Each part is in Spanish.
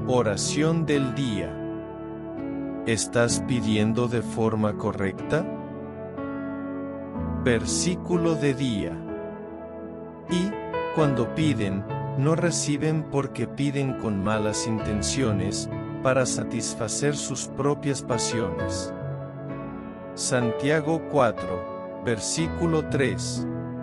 Oración del día. ¿Estás pidiendo de forma correcta? Versículo de día. Y, cuando piden, no reciben porque piden con malas intenciones, para satisfacer sus propias pasiones. Santiago 4, versículo 3.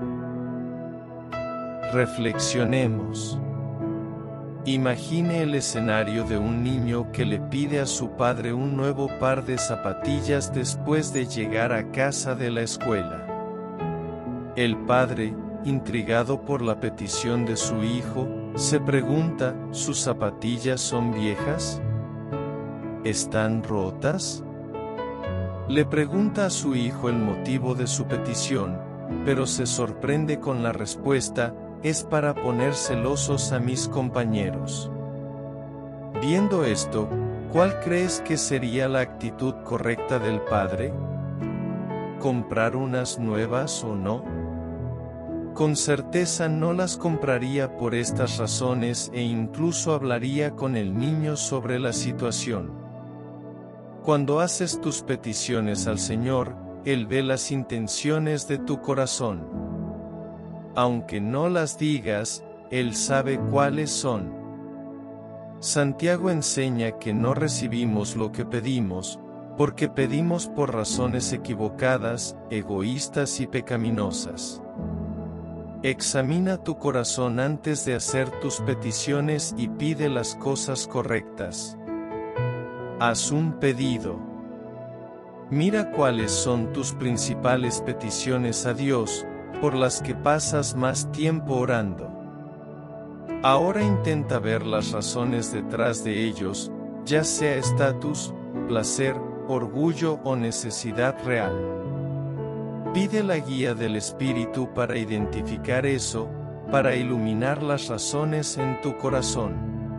Reflexionemos. Imagine el escenario de un niño que le pide a su padre un nuevo par de zapatillas después de llegar a casa de la escuela. El padre, intrigado por la petición de su hijo, se pregunta, ¿sus zapatillas son viejas? ¿Están rotas? Le pregunta a su hijo el motivo de su petición, pero se sorprende con la respuesta: es para poner celosos a mis compañeros. Viendo esto, ¿cuál crees que sería la actitud correcta del padre? ¿Comprar unas nuevas o no? Con certeza no las compraría por estas razones e incluso hablaría con el niño sobre la situación. Cuando haces tus peticiones al Señor, Él ve las intenciones de tu corazón. Aunque no las digas, Él sabe cuáles son. Santiago enseña que no recibimos lo que pedimos, porque pedimos por razones equivocadas, egoístas y pecaminosas. Examina tu corazón antes de hacer tus peticiones y pide las cosas correctas. Haz un pedido. Mira cuáles son tus principales peticiones a Dios, por las que pasas más tiempo orando. Ahora intenta ver las razones detrás de ellos, ya sea estatus, placer, orgullo o necesidad real. Pide la guía del Espíritu para identificar eso, para iluminar las razones en tu corazón.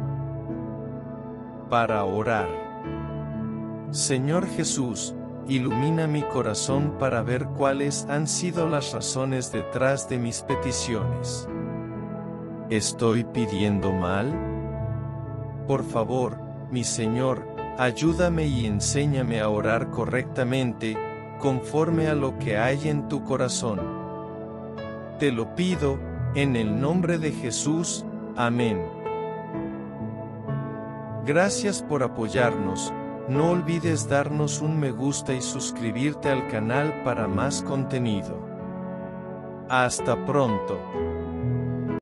Para orar. Señor Jesús, ilumina mi corazón para ver cuáles han sido las razones detrás de mis peticiones. ¿Estoy pidiendo mal? Por favor, mi Señor, ayúdame y enséñame a orar correctamente, conforme a lo que hay en tu corazón. Te lo pido, en el nombre de Jesús, amén. Gracias por apoyarnos. No olvides darnos un me gusta y suscribirte al canal para más contenido. Hasta pronto.